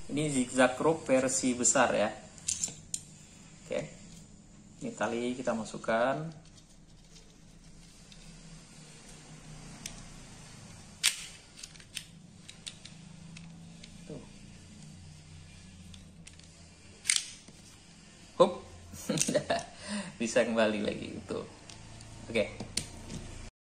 Ini zigzag rope versi besar ya. Oke. Ini tali kita masukkan. Tuh. Hup. Bisa kembali lagi itu. Oke.